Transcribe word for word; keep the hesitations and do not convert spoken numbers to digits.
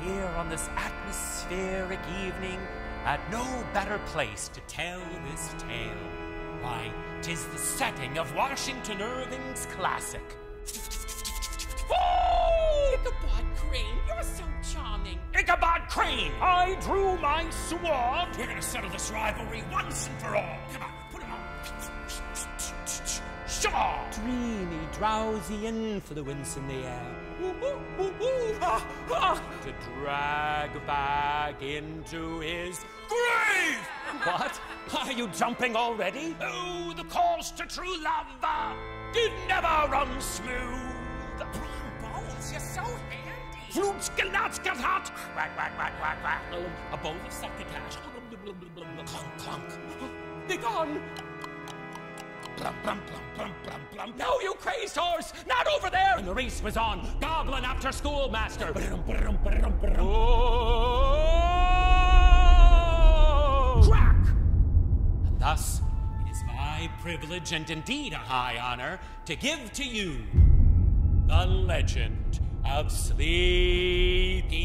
here on this atmospheric evening, at no better place to tell this tale. Why, 'tis the setting of Washington Irving's classic. Oh! Ichabod Crane, you're so charming. Ichabod Crane, I drew my sword. We're gonna settle this rivalry once and for all. Come on, put him on. Shaw! Dreamy, drowsy influence in the air. Ooh, ooh, ooh, ooh. Ah, ah. To drag back into his grave! What? Are you jumping already? Oh, the course to true love uh, did never run smooth. Bones, you're so handy. Flutskelatskat! Quack, quack, quack, quack, quack. A bowl of succotash. Clunk, clunk. Begone! Plum, plum, plum, plum, plum, plum. No, you crazed horse! Not over there! And the race was on. Goblin after schoolmaster. Oh! Crack! And thus, it is my privilege and indeed a high honor to give to you the legend of Sleepy